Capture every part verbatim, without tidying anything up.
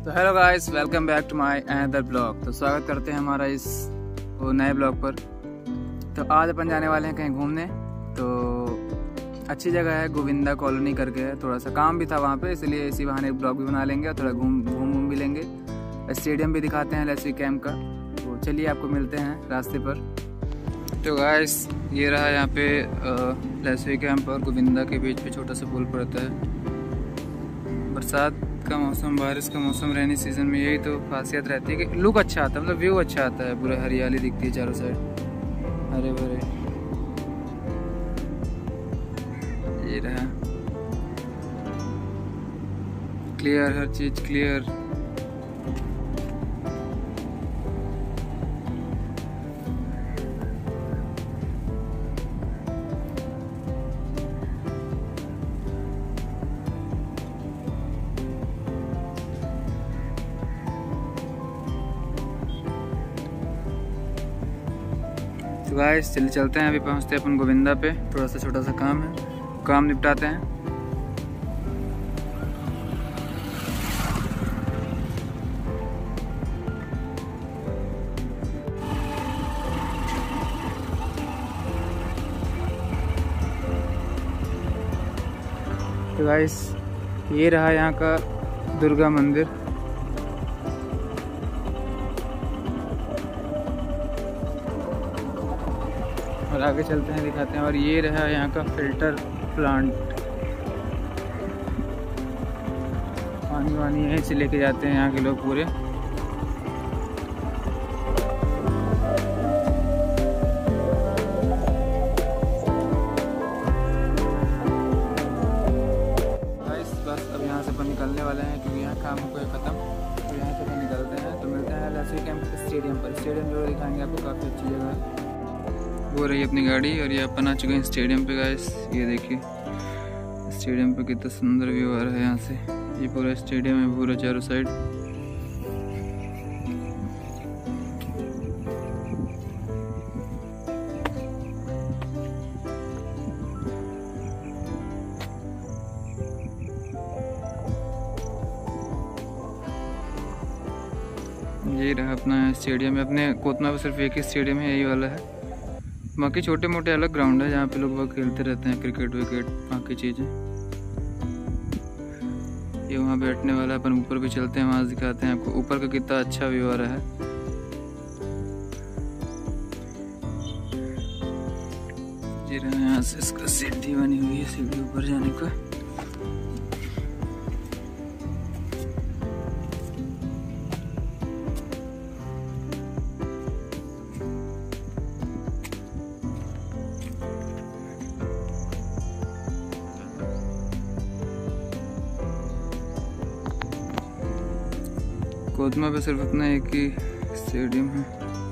तो hello guys, welcome back to my another blog. तो स्वागत करते हैं हमारा इस वो नए ब्लॉग पर। तो आज अपन जाने वाले हैं कहीं घूमने। तो अच्छी जगह है, गोविंदा कॉलोनी करके है। थोड़ा सा काम भी था वहाँ पे, इसलिए इसी बहाने ब्लॉग भी बना लेंगे और थोड़ा घूम घूम घूम भी लेंगे। स्टेडियम भी दिखाते हैं लेस्वी कैंप का। तो चलिए आपको मिलते हैं रास्ते पर। तो गाइस ये रहा यहाँ पे लेस्वी कैंप और गोविंदा के बीच पे छोटा सा पुल पड़ता है। बरसात का मौसम, बारिश का मौसम, रेनी सीजन में यही तो खासियत रहती है कि लुक अच्छा आता है, मतलब व्यू अच्छा आता है। पूरा हरियाली दिखती है चारों साइड, हरे भरे। ये रहा क्लियर, हर चीज क्लियर। तो गाइस चलिए चलते हैं, अभी पहुंचते हैं अपन गोविंदा पे। थोड़ा सा छोटा सा काम है, काम निपटाते हैं। तो गाइस ये रहा यहाँ का दुर्गा मंदिर। और आगे चलते हैं, दिखाते हैं। और ये रहा यहाँ का फिल्टर प्लांट। पानी वानी यहीं से लेके जाते हैं यहाँ के लोग पूरे। बस अब यहाँ से अपन निकलने वाले हैं क्योंकि यहाँ काम को है ख़त्म। तो यहाँ से अपन निकलते हैं। तो मिलते हैं लेस्वी कैंप स्टेडियम पर। स्टेडियम जो दिखाएंगे आपको, काफ़ी अच्छी जगह है। वो रही अपनी गाड़ी और ये अपन आ चुके हैं स्टेडियम पे गाइस। ये देखिए स्टेडियम पे कितना सुंदर व्यू आ रहा है यहाँ से। ये पूरा स्टेडियम है, पूरा चारों साइड। ये रहा अपना स्टेडियम। अपने कोतमा पे सिर्फ एक ही स्टेडियम है, यही वाला है। बाकी छोटे मोटे अलग ग्राउंड है जहाँ पे लोग वह खेलते रहते हैं, क्रिकेट विकेट बाकी चीज़ें। ये वहाँ बैठने वाला। अपन ऊपर भी चलते हैं, वहाँ दिखाते हैं आपको ऊपर का कितना अच्छा व्यू आ रहा है। ये रहा यहाँ से इसका सीढ़ी बनी हुई है, सीढ़ी ऊपर जाने का। कोतमा पे सिर्फ अपना एक ही स्टेडियम है।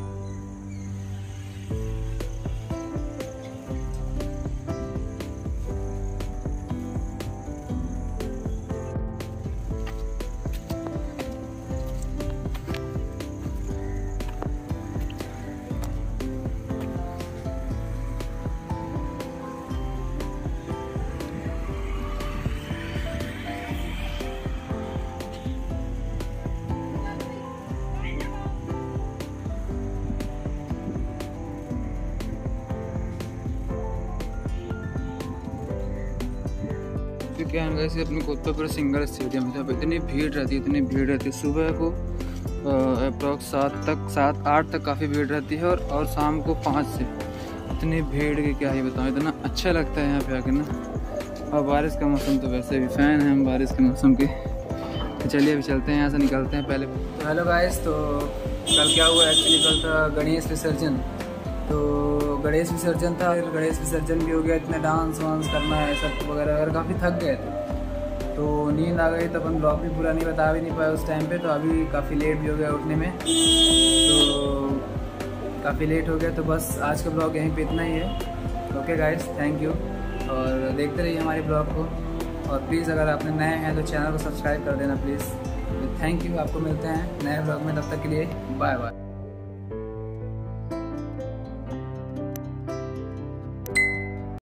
क्या है, अपने कोतवा पर सिंगल स्टेडियम है। इतनी भीड़ रहती है, इतनी भीड़ रहती है। सुबह को अप्रॉक्स सात तक सात आठ तक काफ़ी भीड़ रहती है और और शाम को पाँच से इतनी भीड़ की क्या ही बताऊँ। इतना अच्छा लगता है यहाँ पे आकर ना। और बारिश का मौसम तो वैसे भी फ़ैन है हम बारिश के मौसम के। तो चलिए अभी चलते हैं, यहाँ से निकलते हैं पहले। तो हेलो गाइस, तो कल क्या हुआ एक्चुअली, कल था गणेश विसर्जन। तो गणेश विसर्जन था, फिर गणेश विसर्जन भी हो गया। इतना डांस वांस करना है सब वगैरह वगैरह, काफ़ी थक गए थे। तो नींद आ गई, तो अपन ब्लॉग भी पूरा नहीं बता भी नहीं पाया उस टाइम पे। तो अभी काफ़ी लेट भी हो गया उठने में, तो काफ़ी लेट हो गया। तो बस आज का ब्लॉग यहीं पे इतना ही है। Okay guys, thank you. और देखते रहिए हमारे ब्लॉग को। और प्लीज़ अगर आपने नए हैं तो चैनल को सब्सक्राइब कर देना प्लीज़। Thank you. आपको मिलते हैं नए ब्लॉग में, तब तक के लिए बाय बाय।